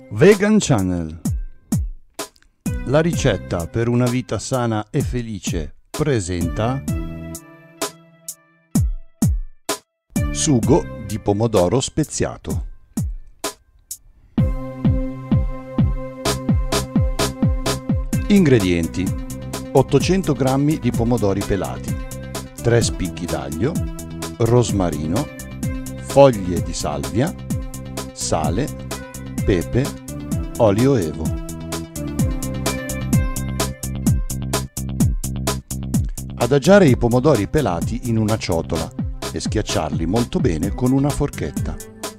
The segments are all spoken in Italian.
Vegan Channel. La ricetta per una vita sana e felice presenta sugo di pomodoro speziato. Ingredienti: 800 g di pomodori pelati, 3 spicchi d'aglio, rosmarino, foglie di salvia, sale, pepe, olio evo. Adagiare i pomodori pelati in una ciotola e schiacciarli molto bene con una forchetta.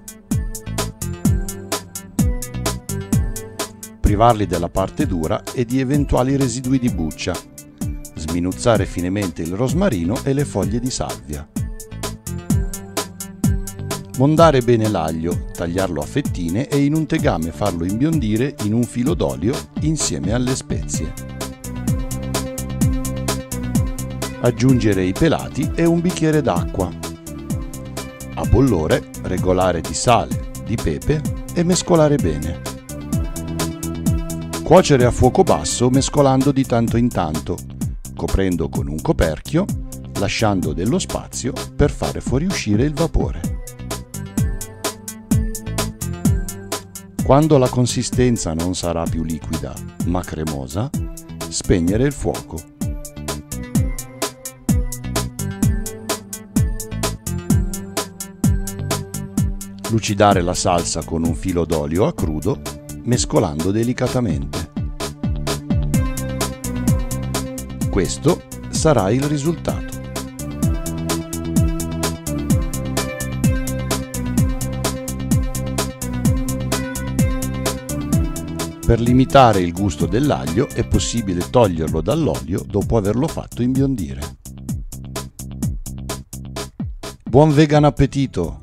Privarli della parte dura e di eventuali residui di buccia. Sminuzzare finemente il rosmarino e le foglie di salvia. Mondare bene l'aglio, tagliarlo a fettine e in un tegame farlo imbiondire in un filo d'olio insieme alle spezie. Aggiungere i pelati e un bicchiere d'acqua. A bollore regolare di sale, di pepe e mescolare bene. Cuocere a fuoco basso mescolando di tanto in tanto, coprendo con un coperchio, lasciando dello spazio per fare fuoriuscire il vapore. Quando la consistenza non sarà più liquida ma cremosa, spegnere il fuoco. Lucidare la salsa con un filo d'olio a crudo, mescolando delicatamente. Questo sarà il risultato. Per limitare il gusto dell'aglio è possibile toglierlo dall'olio dopo averlo fatto imbiondire. Buon vegan appetito!